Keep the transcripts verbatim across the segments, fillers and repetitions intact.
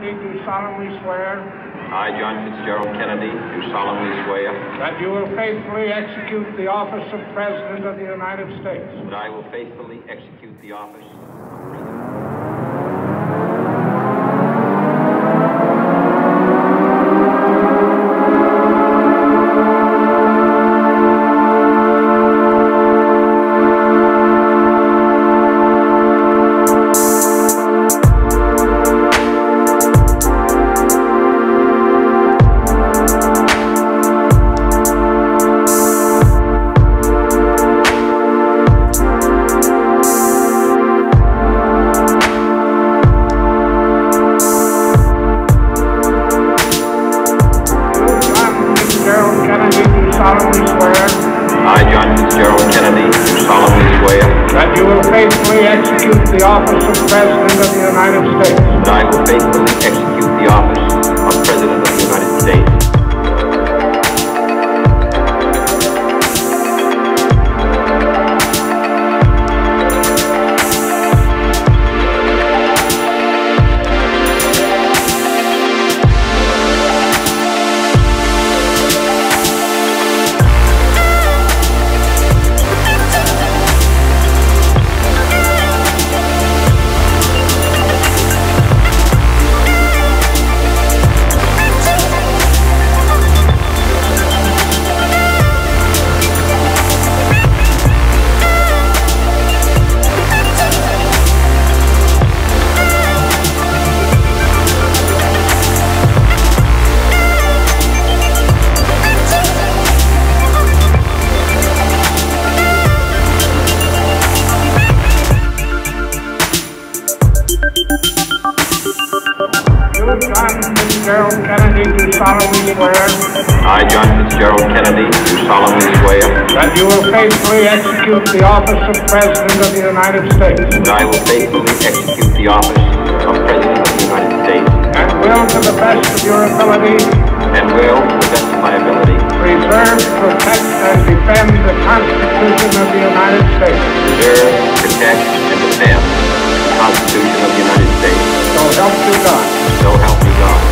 Kennedy, do solemnly swear I, John Fitzgerald Kennedy, do solemnly swear that you will faithfully execute the office of President of the United States. that I will faithfully execute the office of President. solemnly swear I, John Fitzgerald Kennedy, do solemnly swear that you will faithfully execute the office of President of the United States. that I will faithfully execute the office of President of the United States. John Fitzgerald Kennedy, do solemnly swear I, John Fitzgerald Kennedy, do solemnly swear that you will faithfully execute the office of President of the United States. that I will faithfully execute the office of President of the United States. And will, to the best of your ability, And will, to the best of my ability, preserve, protect, and defend the Constitution of the United States. preserve, protect, and defend the Constitution of the United States. So help you God. So help me God.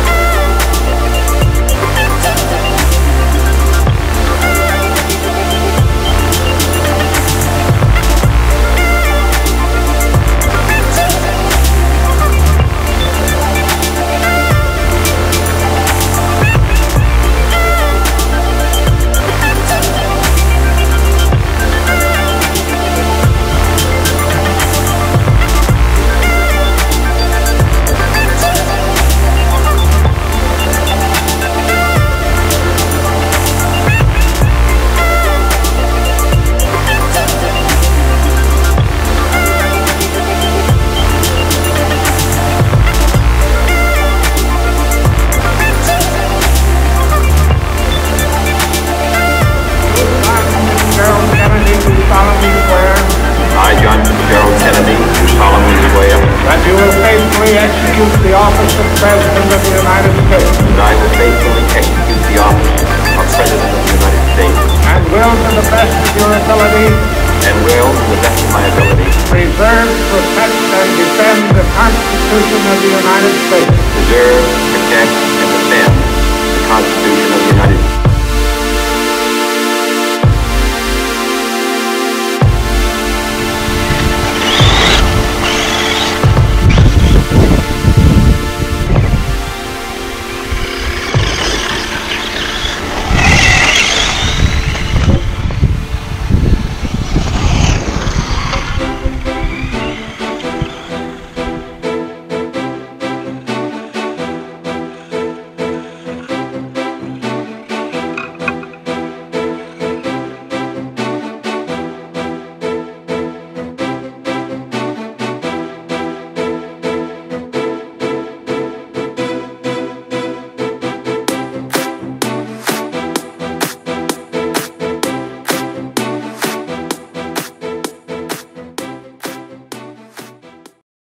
I, John Fitzgerald Kennedy, do solemnly swear that you will faithfully execute the office of President of the United States. that I will faithfully execute the office of President of the United States. And will, to the best of your ability, And will, to the best of my ability, preserve, protect, and defend the Constitution of the United States. preserve, protect, and defend the Constitution of the United States.